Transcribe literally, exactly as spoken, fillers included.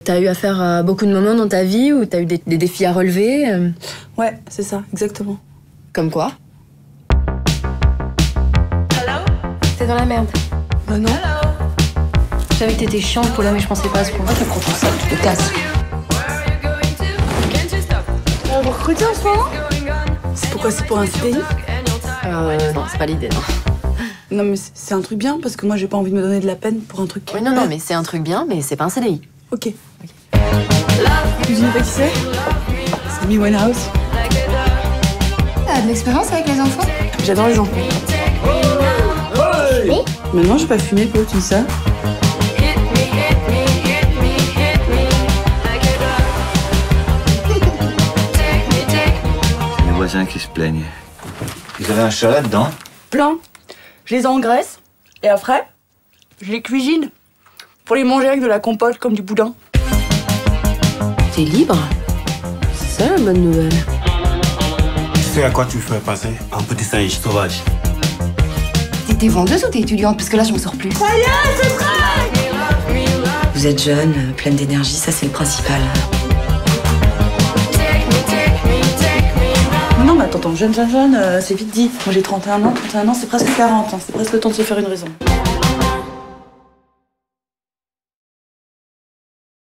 T'as eu affaire à beaucoup de moments dans ta vie où t'as eu des, des défis à relever euh... Ouais, c'est ça, exactement. Comme quoi? T'es dans la merde. Bah non. Je savais que t'étais chiante, Paula, mais je pensais pas à ce point. Tu prends tout ça, tu te casses. On va recruter en ce moment? C'est pourquoi c'est pour un C D I? Euh, non, c'est pas l'idée, non. Non mais c'est un truc bien, parce que moi j'ai pas envie de me donner de la peine pour un truc... Oui, non, non, mais c'est un truc bien, mais c'est pas un C D I. Ok. okay. Tu dis pas qui c'est? C'est Amy Winehouse. T'as de l'expérience avec les enfants? J'adore les enfants. Oui. Maintenant j'ai pas fumé, quoi, tu dis ça? Les voisins qui se plaignent. Ils avaient un chat là-dedans? Plein. Je les engraisse, et après, je les cuisine. Pour les manger avec de la compote, comme du boudin. T'es libre? C'est ça la bonne nouvelle. Tu sais à quoi tu fais passer un petit singe sauvage? T'es vendeuse ou t'es étudiante? Parce que là, je m'en sors plus. Ça y est, c'est prêt! Vous êtes jeune, pleine d'énergie, ça c'est le principal. Non, mais attends, attends, jeune, jeune, jeune, euh, c'est vite dit. Moi j'ai trente et un ans, trente et un ans, c'est presque quarante, hein. C'est presque le temps de se faire une raison.